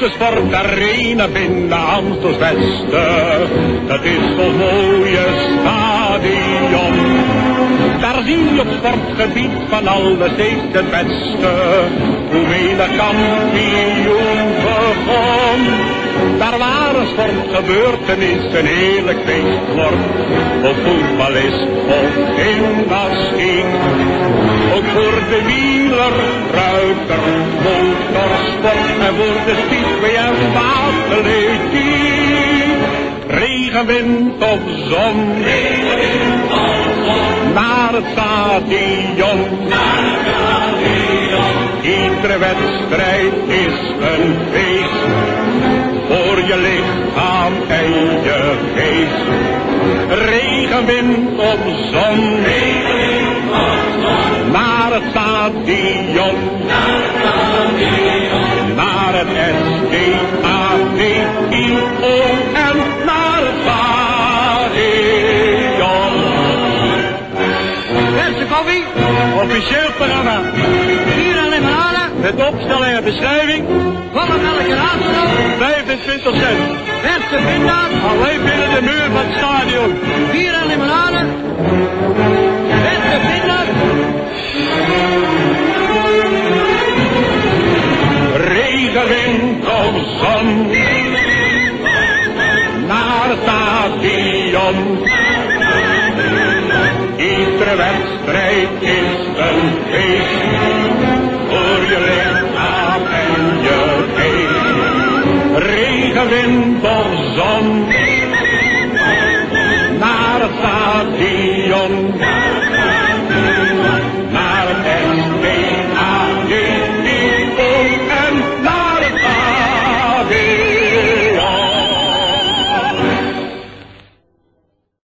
grootste sportarena binnen Amstels Westen. Dat is zo'n mooie stadion. Daar zie je op sportgebied van alles steeds het beste. Hoe menig kampioen begon. Daar waar een sportgebeurtenis een heerlijk feest wordt. Of voetbal is of gymnastiek. Ook voor de wieler, ruiter, motorsport en voor de speedway en atletiek. Regen, wind of zon, naar het stadion. Iedere wedstrijd is een feest, voor je lichaam en je geest. Regen, wind of zon, naar het stadion. Naar het S-T-A-D-I-O-N, naar het stadion. Beste koffie, Officieel programma. bier en limonade. Met opstelling en beschrijving. Volle melk en aanstel. 25 cent. Beste pinda's. Alleen binnen de muur van het stadion. Bier en limonade. Beste pinda's. Regen, wind of zon. Naar het stadion. Iedere wedstrijd